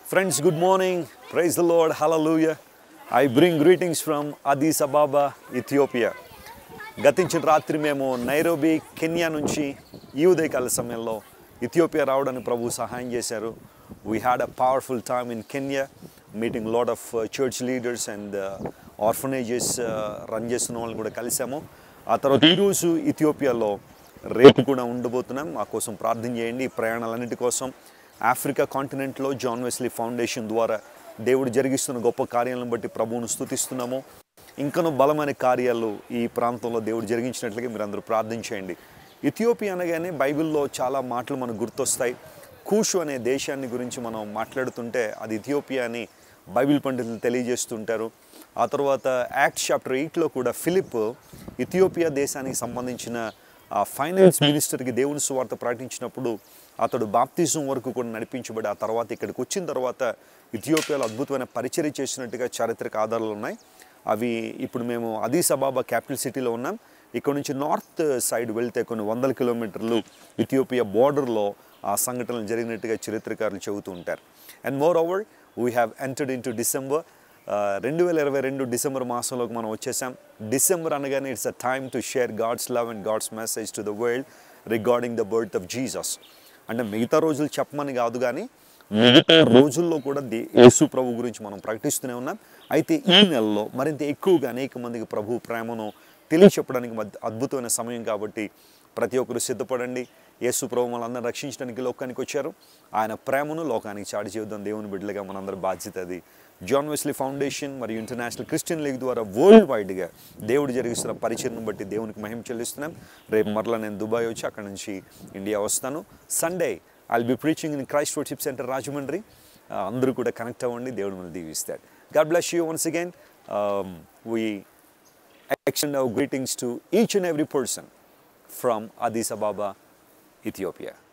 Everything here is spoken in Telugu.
Friends, good morning. Praise the Lord. Hallelujah. I bring greetings from Addis Ababa, Ethiopia. గతించిన రాత్రి మేము నైరోబీ కెన్యా నుంచి ఈ ఉదయకాల సమయంలో ఇథియోపియా రావడానికి ప్రభు సహాయం చేశారు. We had a powerful time in Kenya, meeting a lot of church leaders and orphanages run చేస్తున్న వాళ్ళని కూడా కలిసాము. ఆ తర్వాత ఈరోజు ఇథియోపియాలో రేపు కూడా ఉండబోతున్నాం. మా కోసం ప్రార్థన చేయండి. ఈ ప్రయాణాలన్నిటి కోసం ఆఫ్రికా కాంటినెంట్లో జాన్ వెస్లీ ఫౌండేషన్ ద్వారా దేవుడు జరిగిస్తున్న గొప్ప కార్యాలను బట్టి ప్రభువును స్తుతిస్తున్నాము. ఇంకనూ బలమైన కార్యాలు ఈ ప్రాంతంలో దేవుడు జరిగించినట్లుగా మీరు అందరూ ప్రార్థించేయండి. ఇథియోపియా అనగానే బైబిల్లో చాలా మాటలు మనకు గుర్తొస్తాయి. కూషు అనే దేశాన్ని గురించి మనం మాట్లాడుతుంటే అది ఇథియోపియా అని బైబిల్ పండితులు తెలియజేస్తుంటారు. ఆ తర్వాత యాక్ట్స్ చాప్టర్ 8లో కూడా ఫిలిప్ ఇథియోపియా దేశానికి సంబంధించిన ఫైనాన్స్ మినిస్టర్కి దేవుని సువార్త ప్రకటించినప్పుడు అతడు బాప్తిజం వరకు కూడా నడిపించబడి ఆ తర్వాత ఇక్కడికి వచ్చిన తర్వాత ఇథియోపియాలో అద్భుతమైన పరిచర్య చేసినట్టుగా చారిత్రక ఆధారాలు ఉన్నాయి. అవి ఇప్పుడు మేము అదీస్ అబాబా క్యాపిటల్ సిటీలో ఉన్నాం. ఇక్కడ నుంచి నార్త్ సైడ్ వెళ్తే కొన్ని 100 కిలోమీటర్లు ఇథియోపియా బోర్డర్లో ఆ సంఘటనలు జరిగినట్టుగా చరిత్రకారులు చెబుతూ ఉంటారు. And moreover we have entered into December. 2022 December మాసంలోకి మనం వచ్చేసాం. డిసెంబర్ అనగానే it's a time to share God's love and God's message to the world regarding the birth of Jesus. అంటే మిగతా రోజులు చెప్పమని కాదు, కానీ మిగతా రోజుల్లో కూడా యేసు ప్రభు గురించి మనం ప్రకటిస్తూనే ఉన్నాం. అయితే ఈ నెలలో మరింత ఎక్కువగా అనేక మందికి ప్రభు ప్రేమను తెలియచెప్పడానికి అద్భుతమైన సమయం కాబట్టి ప్రతి ఒక్కరు సిద్ధపడండి. యేసు ప్రభు మనందరిని రక్షించడానికి లోకానికి వచ్చారు. ఆయన ప్రేమను లోకానికి చాటి చేద్దాం. దేవుని బిడ్డలుగా మనందరి బాధ్యత అది. జాన్ వెస్లీ ఫౌండేషన్ మరియు ఇంటర్నేషనల్ క్రిస్టియన్ లీగ్ ద్వారా వరల్డ్ వైడ్గా దేవుడు జరిగిస్తున్న పరిచయను బట్టి దేవునికి మహిమ చెల్లిస్తున్నాం. రేపు మరలా నేను దుబాయ్ వచ్చి అక్కడ నుంచి ఇండియా వస్తాను. Sunday I'll be preaching in Christ Worship Center, Rajahmundry. అందరూ కూడా కనెక్ట్ అవ్వండి. దేవుడు మనల్ని దీవిస్తాడు. God bless you once again. We extend our greetings to each and every person from Addis Ababa, Ethiopia.